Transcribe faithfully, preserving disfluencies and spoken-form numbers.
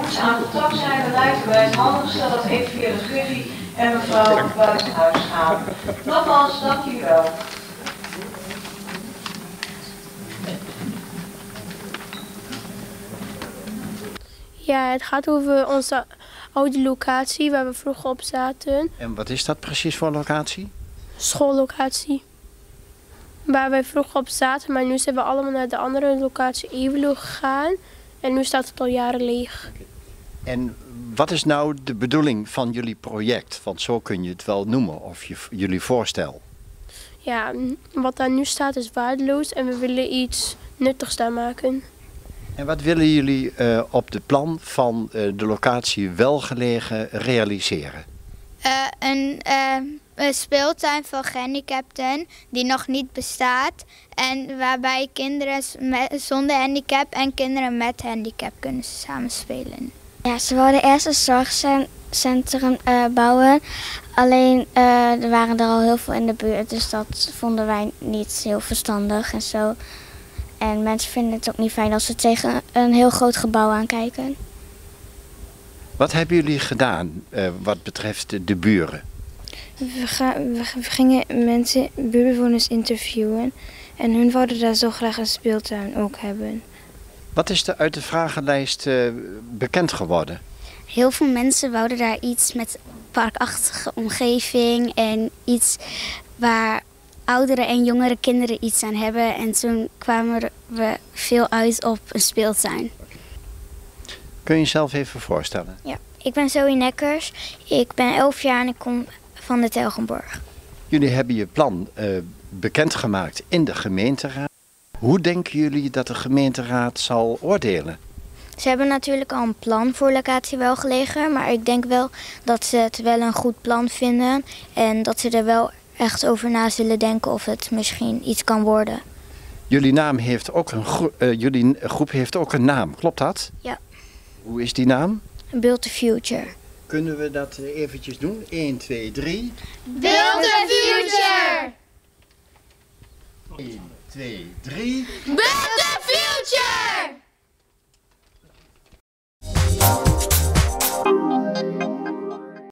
auto's aan de trap zijn, dan lijkt het mij het handigste dat ik via de Guffy en mevrouw buiten huis gaan. Nogmaals, dank jullie wel. Ja, het gaat over onze oude locatie waar we vroeger op zaten. En wat is dat precies voor locatie? Schoollocatie. Waar wij vroeger op zaten, maar nu zijn we allemaal naar de andere locatie Ewielo gegaan. En nu staat het al jaren leeg. En wat is nou de bedoeling van jullie project? Want zo kun je het wel noemen, of je, jullie voorstel. Ja, wat daar nu staat is waardeloos en we willen iets nuttigs daar maken. En wat willen jullie uh, op de plan van uh, de locatie Welgelegen realiseren? Uh, een, uh, een speeltuin voor gehandicapten die nog niet bestaat. En waarbij kinderen met, zonder handicap en kinderen met handicap kunnen samenspelen. Ja, ze wilden eerst een zorgcentrum uh, bouwen. Alleen uh, er waren er al heel veel in de buurt, dus dat vonden wij niet heel verstandig en zo. En mensen vinden het ook niet fijn als ze tegen een heel groot gebouw aankijken. Wat hebben jullie gedaan uh, wat betreft de buren? We, ga, we gingen mensen, buurtbewoners interviewen en hun wouden daar zo graag een speeltuin ook hebben. Wat is er uit de vragenlijst uh, bekend geworden? Heel veel mensen wouden daar iets met parkachtige omgeving en iets waar oudere en jongere kinderen iets aan hebben. En toen kwamen we veel uit op een speeltuin. Kun je jezelf even voorstellen? Ja, ik ben Zoe Nekkers. Ik ben elf jaar en ik kom van de Telgenborg. Jullie hebben je plan uh, bekendgemaakt in de gemeenteraad. Hoe denken jullie dat de gemeenteraad zal oordelen? Ze hebben natuurlijk al een plan voor locatie Welgelegen, maar ik denk wel dat ze het wel een goed plan vinden en dat ze er wel echt over na zullen denken of het misschien iets kan worden. Jullie, naam heeft ook een gro uh, jullie groep heeft ook een naam, klopt dat? Ja. Hoe is die naam? Build the Future. Kunnen we dat eventjes doen? één, twee, drie. Build the Future! één, twee, drie. Build the